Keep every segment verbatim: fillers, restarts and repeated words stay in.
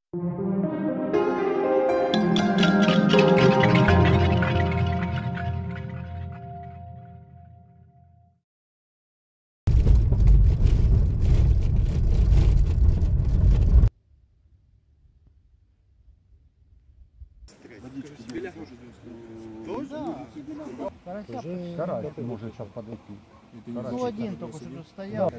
Карась может сейчас подойти. Ну, один только что тут стоял.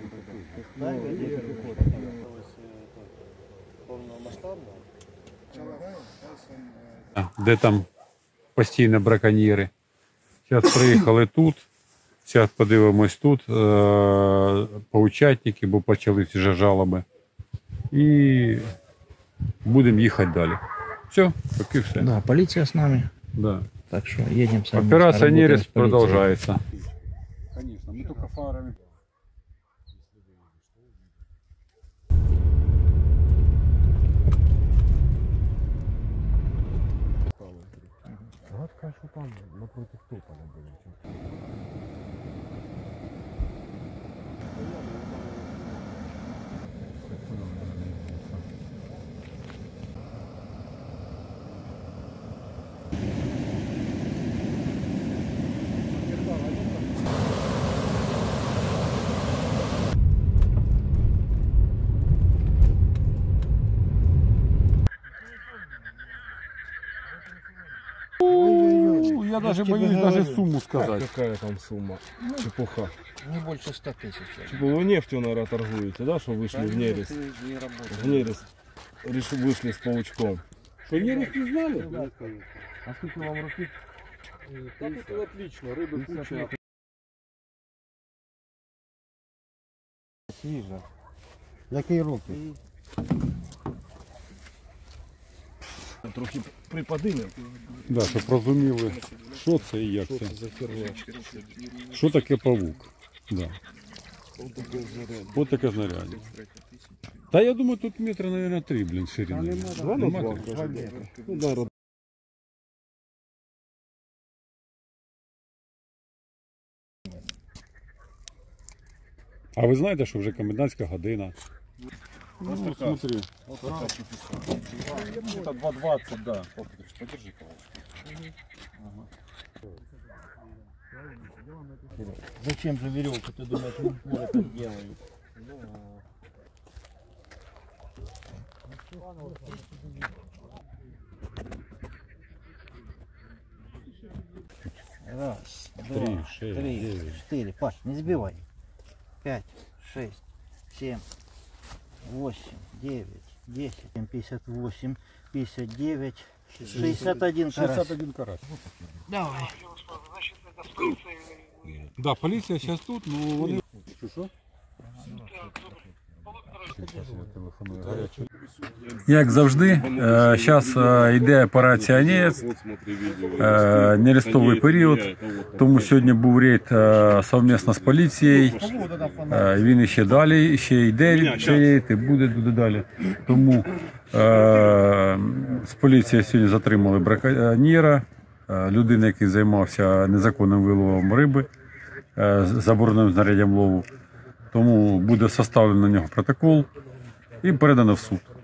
Де там постійно браконьєри. Зараз приїхали тут. Зараз подивимось тут. Поучатники, бо почались вже жалоби. І будемо їхати далі. Все, поки все. Да, полиция с нами. Да. Так что едем сами. Операция «Нерест» продолжается. Конечно, мы только фарами. Гадка, что там напротив тополя было. Я даже боюсь даже сумму сказать. Какая там сумма? Чепуха. Не больше ста тысяч. Вы нефтью, наверное, торгуете, да, что вышли в нерест? В нерест решили, вышли с паучком. Что, нерест не знали? Да, а сколько вам руки? Так это отлично, рыбы куча. Свіжа. Какие руки? Трохи приподимемо. Да, щоб розуміли, що це і як Що це. це за херня? Що таке павук? Да. Ось таке заряд. Ось таке знаряддя. Та я думаю, тут метра, мабуть, три, блін, ширина. Два на Нема два, такого? каже. Ну, да, А ви знаєте, що вже комендантська година? Ну, смотри. вот такая чепуха. Это два двадцать, да. Подержи, Зачем же веревку, ты думаешь, ну, это делают? Раз, Три, два, шесть, три, девять. четыре. Паш, не сбивай. Пять, шесть, семь, восемь, девять, десять, пятьдесят восемь, пятьдесят девять, шестьдесят один карась. шестьдесят один карась. Давай. Да, поліція зараз тут, ну вони... Що, що? Як завжди, зараз йде операція «Нерест», нерестовий період, тому сьогодні був рейд совмісно з поліцією, він ще далі, ще йде цей рейд і буде далі. Тому з поліцією сьогодні затримали браконьєра, людину, який займався незаконним виловом риби, забороненим знаряддям лову. Тому буде составлено на нього протокол і передано в суд.